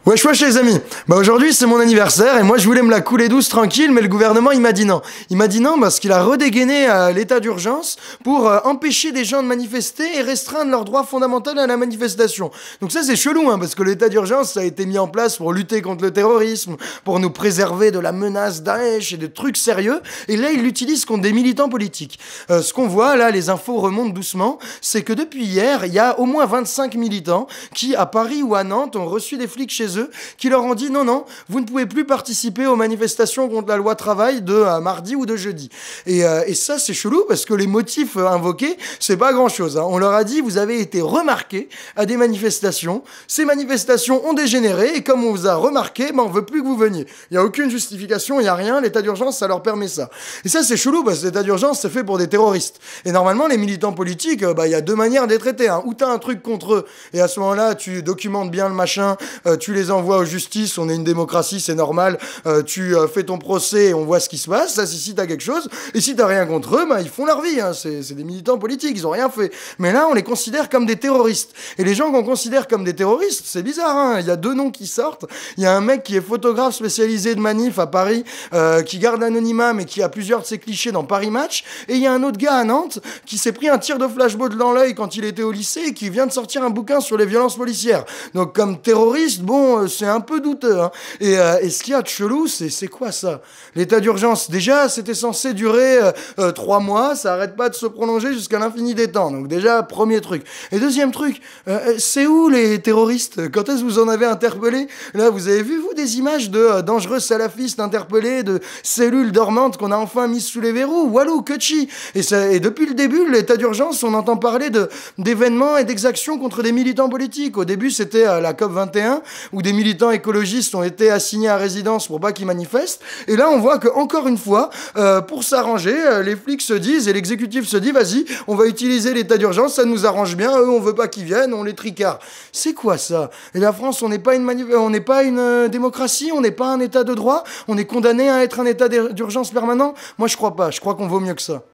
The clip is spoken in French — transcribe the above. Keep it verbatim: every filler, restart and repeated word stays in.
Wesh wesh les amis, bah aujourd'hui c'est mon anniversaire et moi je voulais me la couler douce tranquille, mais le gouvernement il m'a dit non. Il m'a dit non parce qu'il a redégainé euh, l'état d'urgence pour euh, empêcher des gens de manifester et restreindre leur droit fondamental à la manifestation. Donc ça c'est chelou hein, parce que l'état d'urgence ça a été mis en place pour lutter contre le terrorisme, pour nous préserver de la menace Daesh et de trucs sérieux, et là il l'utilise contre des militants politiques. Euh, ce qu'on voit là, les infos remontent doucement, c'est que depuis hier, il y a au moins vingt-cinq militants qui à Paris ou à Nantes ont reçu des flics chez eux qui leur ont dit non, non, vous ne pouvez plus participer aux manifestations contre la loi travail de euh, mardi ou de jeudi. Et, euh, et ça, c'est chelou parce que les motifs euh, invoqués, c'est pas grand chose. Hein. On leur a dit, vous avez été remarqués à des manifestations. Ces manifestations ont dégénéré et comme on vous a remarqué, ben, on veut plus que vous veniez. Il n'y a aucune justification, il n'y a rien. L'état d'urgence, ça leur permet ça. Et ça, c'est chelou parce que l'état d'urgence, c'est fait pour des terroristes. Et normalement, les militants politiques, il euh, bah, y a deux manières d'être traités. Hein. Ou t'as un truc contre eux et à ce moment-là, tu documentes bien le machin, euh, tu les envoie aux justices, on est une démocratie, c'est normal, euh, tu euh, fais ton procès et on voit ce qui se passe, ça c'est si t'as quelque chose, et si t'as rien contre eux, bah, ils font leur vie, hein. c'est, c'est des militants politiques, ils ont rien fait. Mais là, on les considère comme des terroristes. Et les gens qu'on considère comme des terroristes, c'est bizarre, hein. Il y a deux noms qui sortent, il y a un mec qui est photographe spécialisé de manif à Paris, euh, qui garde l'anonymat, mais qui a plusieurs de ses clichés dans Paris Match, et il y a un autre gars à Nantes, qui s'est pris un tir de flashball dans l'œil quand il était au lycée, et qui vient de sortir un bouquin sur les violences policières. Donc comme terroriste, bon, c'est un peu douteux. Hein. Et, euh, et ce qu'il y a de chelou, c'est, c'est quoi ça? L'état d'urgence, déjà, c'était censé durer euh, euh, trois mois, ça arrête pas de se prolonger jusqu'à l'infini des temps. Donc déjà, premier truc. Et deuxième truc, euh, c'est où les terroristes? Quand est-ce que vous en avez interpellé? Là, vous avez vu, vous, des images de euh, dangereux salafistes interpellés, de cellules dormantes qu'on a enfin mises sous les verrous? Walou, Kutchi. Et, ça, et depuis le début, l'état d'urgence, on entend parler de, d'événements et d'exactions contre des militants politiques. Au début, c'était euh, la COP vingt et un, où des militants écologistes ont été assignés à résidence pour pas qu'ils manifestent. Et là, on voit que encore une fois, euh, pour s'arranger, euh, les flics se disent et l'exécutif se dit, vas-y, on va utiliser l'état d'urgence, ça nous arrange bien. Eux, on veut pas qu'ils viennent, on les tricard. C'est quoi ça? Et la France, on n'est pas une manif- on n'est pas une euh, démocratie, on n'est pas un état de droit, on est condamné à être un état d'urgence permanent. Moi, je crois pas. Je crois qu'on vaut mieux que ça.